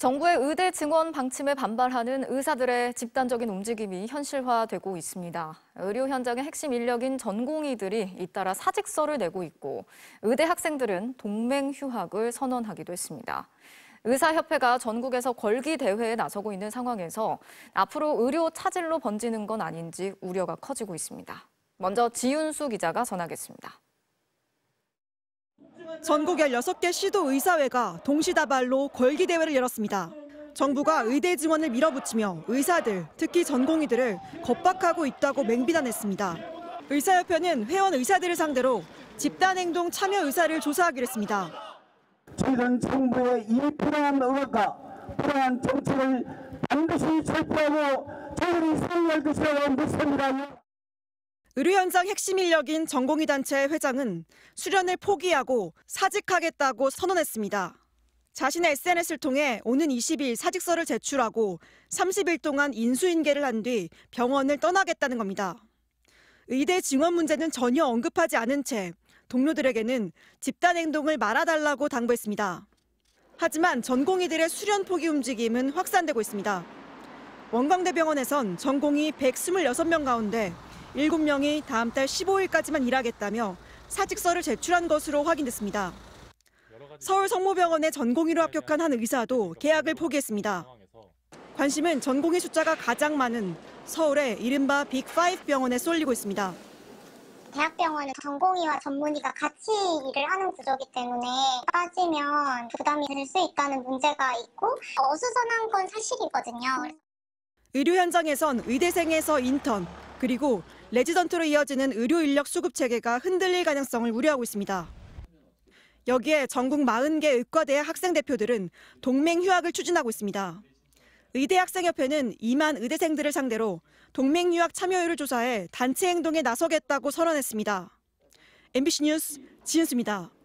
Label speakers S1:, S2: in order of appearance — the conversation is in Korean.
S1: 정부의 의대 증원 방침에 반발하는 의사들의 집단적인 움직임이 현실화되고 있습니다. 의료 현장의 핵심 인력인 전공의들이 잇따라 사직서를 내고 있고 의대 학생들은 동맹 휴학을 선언하기도 했습니다. 의사협회가 전국에서 걸기 대회에 나서고 있는 상황에서 앞으로 의료 차질로 번지는 건 아닌지 우려가 커지고 있습니다. 먼저 지윤수 기자가 전하겠습니다.
S2: 전국 16개 시도 의사회가 동시다발로 걸기 대회를 열었습니다. 정부가 의대 증원을 밀어붙이며 의사들, 특히 전공의들을 겁박하고 있다고 맹비난했습니다. 의사협회는 회원 의사들을 상대로 집단행동 참여 의사를 조사하기로 했습니다.
S3: 저희는 정부의 이 불안한 의혹과 불안한 정책을 반드시 철폐하고 저희들이 승리할 것이라고 믿습니다.
S2: 의료 현장 핵심 인력인 전공의 단체 회장은 수련을 포기하고 사직하겠다고 선언했습니다. 자신의 SNS를 통해 오는 20일 사직서를 제출하고 30일 동안 인수인계를 한 뒤 병원을 떠나겠다는 겁니다. 의대 증원 문제는 전혀 언급하지 않은 채 동료들에게는 집단 행동을 말아달라고 당부했습니다. 하지만 전공의들의 수련 포기 움직임은 확산되고 있습니다. 원광대병원에선 전공의 126명 가운데 7명이 다음 달 15일까지만 일하겠다며 사직서를 제출한 것으로 확인됐습니다. 서울 성모병원의 전공의로 합격한 한 의사도 계약을 포기했습니다. 관심은 전공의 숫자가 가장 많은 서울의 이른바 빅5 병원에 쏠리고 있습니다.
S4: 대학병원은 전공의와 전문의가 같이 일을 하는 구조이기 때문에 빠지면 부담이 될 수 있다는 문제가 있고 어수선한 건 사실이거든요.
S2: 의료 현장에선 의대생에서 인턴, 그리고 레지던트로 이어지는 의료 인력 수급 체계가 흔들릴 가능성을 우려하고 있습니다. 여기에 전국 40개 의과대학 학생 대표들은 동맹 휴학을 추진하고 있습니다. 의대학생협회는 2만 의대생들을 상대로 동맹 휴학 참여율을 조사해 단체 행동에 나서겠다고 선언했습니다. MBC 뉴스 지은수입니다.